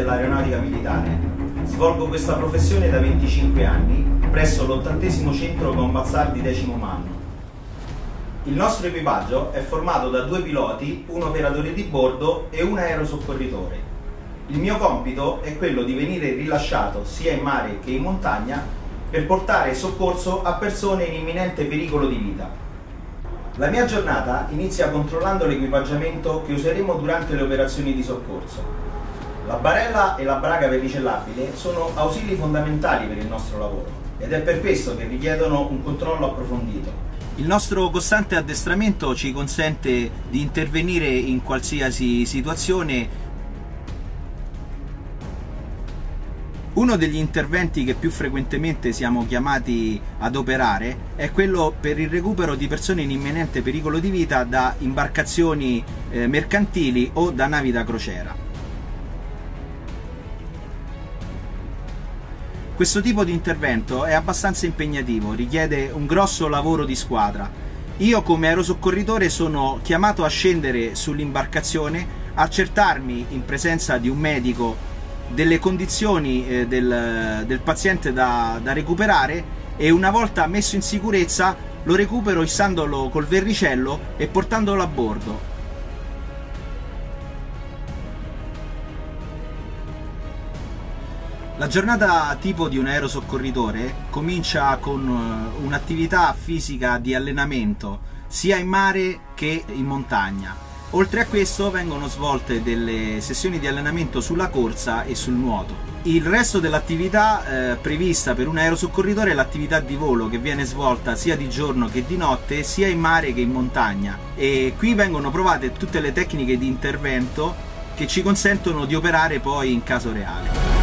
dell'aeronautica militare. Svolgo questa professione da 25 anni presso l'80° Centro Combat Sardi 10° Manno. Il nostro equipaggio è formato da 2 piloti, un operatore di bordo e un aerosoccorritore. Il mio compito è quello di venire rilasciato sia in mare che in montagna per portare soccorso a persone in imminente pericolo di vita. La mia giornata inizia controllando l'equipaggiamento che useremo durante le operazioni di soccorso. La barella e la braga verricellabile sono ausili fondamentali per il nostro lavoro ed è per questo che richiedono un controllo approfondito. Il nostro costante addestramento ci consente di intervenire in qualsiasi situazione. Uno degli interventi che più frequentemente siamo chiamati ad operare è quello per il recupero di persone in imminente pericolo di vita da imbarcazioni mercantili o da navi da crociera. Questo tipo di intervento è abbastanza impegnativo, richiede un grosso lavoro di squadra. Io come aerosoccorritore sono chiamato a scendere sull'imbarcazione, accertarmi in presenza di un medico delle condizioni del paziente da recuperare e una volta messo in sicurezza lo recupero issandolo col verricello e portandolo a bordo. La giornata tipo di un aerosoccorritore comincia con un'attività fisica di allenamento sia in mare che in montagna. Oltre a questo vengono svolte delle sessioni di allenamento sulla corsa e sul nuoto. Il resto dell'attività prevista per un aerosoccorritore è l'attività di volo che viene svolta sia di giorno che di notte, sia in mare che in montagna. E qui vengono provate tutte le tecniche di intervento che ci consentono di operare poi in caso reale.